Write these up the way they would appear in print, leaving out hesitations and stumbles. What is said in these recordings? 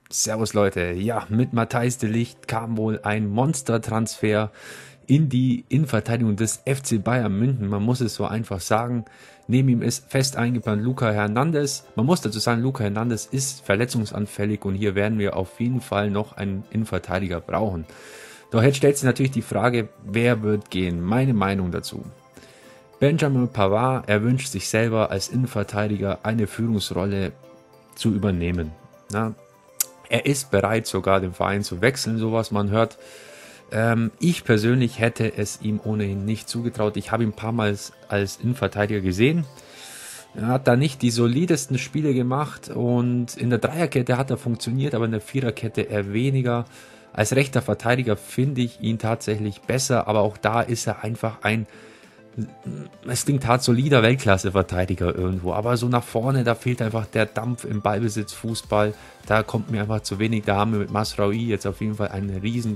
Servus Leute, ja, mit Matthijs de Ligt kam wohl ein Monstertransfer in die Innenverteidigung des FC Bayern München. Man muss es so einfach sagen. Neben ihm ist fest eingeplant Lucas Hernandez. Man muss dazu sagen, Lucas Hernandez ist verletzungsanfällig und hier werden wir auf jeden Fall noch einen Innenverteidiger brauchen. Doch jetzt stellt sich natürlich die Frage, wer wird gehen? Meine Meinung dazu. Benjamin Pavard, er wünscht sich selber als Innenverteidiger eine Führungsrolle zu übernehmen. Na, er ist bereit, sogar den Verein zu wechseln, so was man hört. Ich persönlich hätte es ihm ohnehin nicht zugetraut. Ich habe ihn ein paar Mal als Innenverteidiger gesehen. Er hat da nicht die solidesten Spiele gemacht und in der Dreierkette hat er funktioniert, aber in der Viererkette eher weniger. Als rechter Verteidiger finde ich ihn tatsächlich besser, aber auch da ist er einfach es klingt hart, solider Weltklasse-Verteidiger irgendwo, aber so nach vorne, da fehlt einfach der Dampf im Ballbesitz, Fußball, da kommt mir einfach zu wenig. Da haben wir mit Mazraoui jetzt auf jeden Fall ein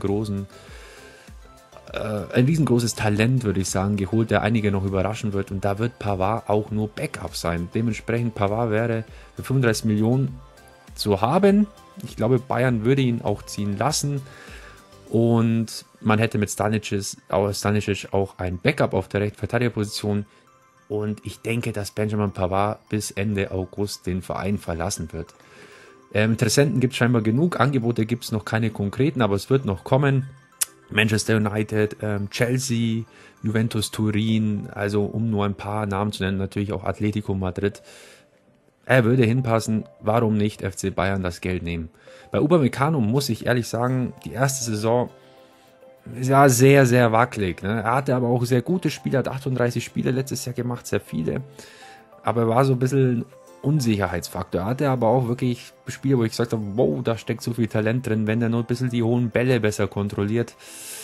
riesengroßes Talent, würde ich sagen, geholt, der einige noch überraschen wird, und da wird Pavard auch nur Backup sein. Dementsprechend Pavard wäre für 35 Millionen zu haben. Ich glaube, Bayern würde ihn auch ziehen lassen. Und man hätte mit Stanisic auch ein Backup auf der Rechtsverteidigerposition. Und ich denke, dass Benjamin Pavard bis Ende August den Verein verlassen wird. Interessenten gibt es scheinbar genug. Angebote gibt es noch keine konkreten, aber es wird noch kommen. Manchester United, Chelsea, Juventus Turin, also um nur ein paar Namen zu nennen, natürlich auch Atletico Madrid. Er würde hinpassen, warum nicht FC Bayern das Geld nehmen? Bei Upamecano muss ich ehrlich sagen, die erste Saison ist ja sehr, sehr wackelig. Ne? Er hatte aber auch sehr gute Spiele, hat 38 Spiele letztes Jahr gemacht, sehr viele. Aber er war so ein bisschen Unsicherheitsfaktor. Er hatte aber auch wirklich Spiele, wo ich gesagt habe, wow, da steckt so viel Talent drin, wenn er nur ein bisschen die hohen Bälle besser kontrolliert.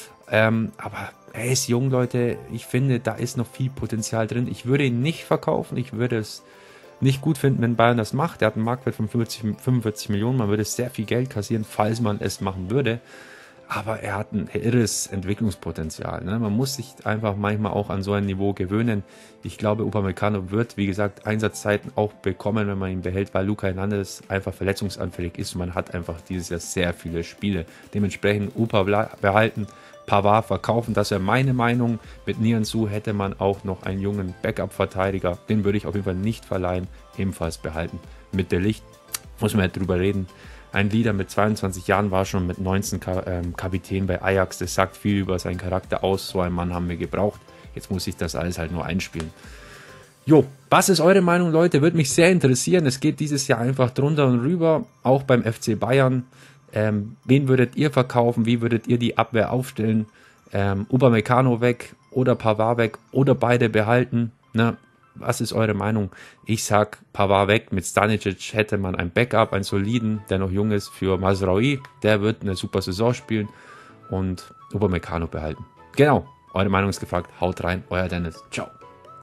Aber er ist jung, Leute. Ich finde, da ist noch viel Potenzial drin. Ich würde ihn nicht verkaufen. Ich würde es nicht gut finden, wenn Bayern das macht. Er hat einen Marktwert von 45 Millionen. Man würde sehr viel Geld kassieren, falls man es machen würde. Aber er hat ein irres Entwicklungspotenzial. Ne? Man muss sich einfach manchmal auch an so ein Niveau gewöhnen. Ich glaube, Upamecano wird, wie gesagt, Einsatzzeiten auch bekommen, wenn man ihn behält, weil Lucas Hernandez einfach verletzungsanfällig ist. Und man hat einfach dieses Jahr sehr viele Spiele. Dementsprechend Upa behalten, Pavard verkaufen. Das wäre meine Meinung. Mit Nianzou hätte man auch noch einen jungen Backup-Verteidiger. Den würde ich auf jeden Fall nicht verleihen. Ebenfalls behalten. Mit der Licht muss man halt drüber reden. Ein Lieder mit 22 Jahren war schon mit 19 Kapitän bei Ajax. Das sagt viel über seinen Charakter aus. So einen Mann haben wir gebraucht. Jetzt muss ich das alles halt nur einspielen. Jo, was ist eure Meinung, Leute? Würde mich sehr interessieren. Es geht dieses Jahr einfach drunter und rüber. Auch beim FC Bayern. Wen würdet ihr verkaufen? Wie würdet ihr die Abwehr aufstellen? Upamecano weg oder Pavard weg oder beide behalten? Ne? Was ist eure Meinung? Ich sag Pavard weg. Mit Stanisic hätte man ein Backup, einen soliden, der noch jung ist, für Mazraoui. Der wird eine super Saison spielen und Upamecano behalten. Genau, eure Meinung ist gefragt. Haut rein, euer Dennis. Ciao.